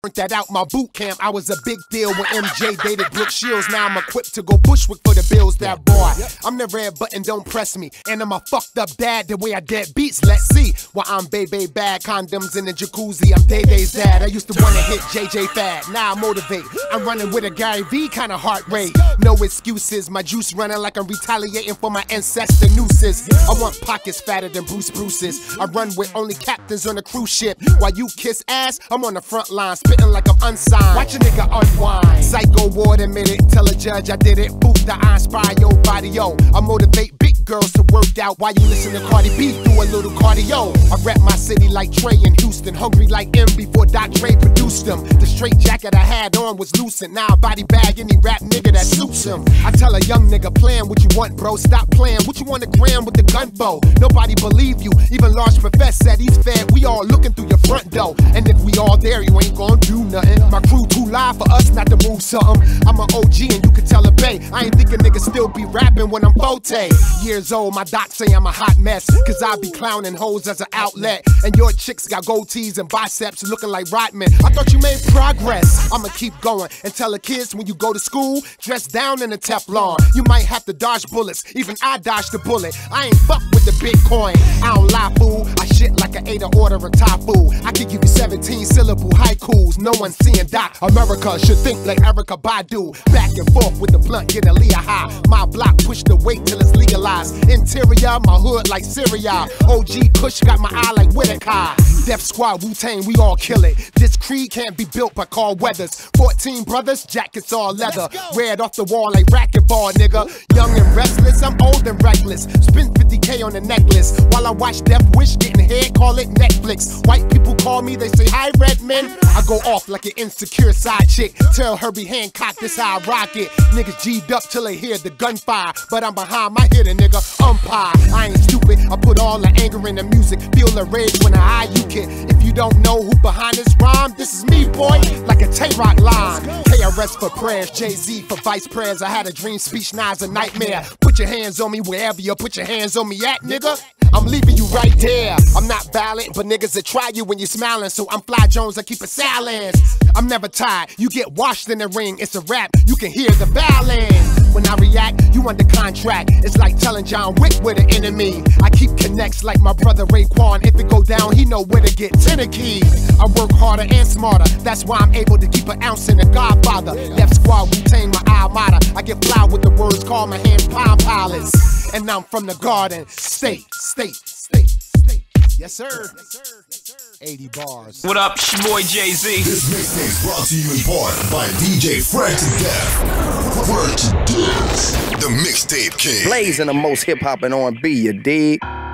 that out my boot camp. I was a big deal when MJ dated Brooke Shields. Now I'm equipped to go Bushwick for the bills. That boy, I'm the red button, don't press me. And I'm a fucked up dad the way I dead beats. Let's see. While I'm baby bad, condoms in the jacuzzi. I'm Day-Day's dad. I used to wanna hit JJ Fad. Now I motivate. I'm running with a Gary V kind of heart rate. No excuses. My juice running like I'm retaliating for my ancestor nooses. I want pockets fatter than Bruce's. I run with only captains on a cruise ship. While you kiss ass, I'm on the front line, spitting like I'm unsigned. Watch a nigga unwind. Psycho ward admitted. Tell a judge I did it. Boost the I inspire your body, yo. I motivate big girls to work out while you listen to Cardi B do a little cardio. I rap my city like Trey in Houston. Hungry like M before Doc Dre produced them. The straight jacket I had on was loosened. Now I body bag any rap nigga that suits him. I tell a young nigga, plan what you want, bro. Stop playing. What you want a gram with the gun for? Nobody believe you. Even Large Professor said he's fed. We all looking through your front door. And if we all there, you ain't gonna do nothing. My crew too live for us not to move something. I'm an OG and you can tell a bay. I ain't thinking niggas still be rapping when I'm 40 years old. My doc say I'm a hot mess, cause I be clowning hoes as an outlet. And your chicks got gold tees and biceps looking like Rodman. I thought you made progress. I'ma keep going and tell the kids when you go to school, dress down in a Teflon. You might have to dodge bullets, even I dodged the bullet. I ain't fuck with the Bitcoin. I don't lie, fool. I shit like an Ada order of Thai food. I can give you 17 syllable haikus. No one's seeing Doc. America should think like Erykah Badu. Back and forth with the blunt, get a Leah high. My block push the weight till it's legalized. Interior, my hood like Syria. OG Kush got my eye like Whitaker. Def Squad, Wu-Tang, we all kill it. This creed can't be built by Carl Weathers. 14 brothers, jackets all leather. Red off the wall like racquetball, nigga. Young and restless, I'm old and reckless. Spend 50K on a necklace. While I watch Death Wish getting head, call it Netflix. White people call me, they say, hi, Redman. I go off like an insecure side chick. Tell Herbie Hancock this how I rock it. Niggas G'd up till they hear the gunfire. But I'm behind my hitter, nigga, umpire. I ain't stupid, I put all the anger in the music. Feel the rage when I eye you kid. If you don't know who behind this rhyme, this is me, boy, like a Tay-Rock line. KRS for prayers, Jay-Z for vice prayers. I had a dream speech, now it's a nightmare. Put your hands on me wherever you put your hands on me at, nigga. I'm leaving you right there. I'm not violent, but niggas that try you when you're smiling. So I'm Fly Jones, I keep it silent. I'm never tired, you get washed in the ring. It's a rap, you can hear the violence. When I react, you under contract. It's like telling John Wick we're the enemy. I keep connects like my brother Raekwon. If it go down, he know where to get Tennessee. I work harder and smarter. That's why I'm able to keep an ounce in the Godfather. Def Squad, Wu-Tang, my alma. I get fly with the words, call my hands Palm Pilots. And I'm from the Garden State. Yes, sir. 80 bars. What up, it's your boy Jay-Z. This mixtape's brought to you in part by DJ Frank to Death. Word to Death. The Mixtape King. Blazing the most hip-hop and R&B, you dig?